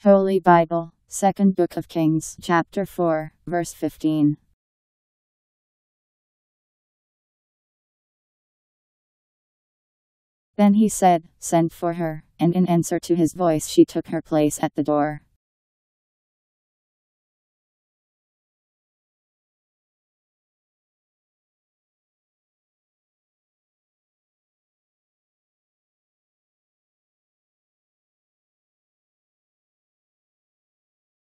Holy Bible, Second Book of Kings, chapter 4, verse 15. Then he said, "Send for her," and in answer to his voice she took her place at the door.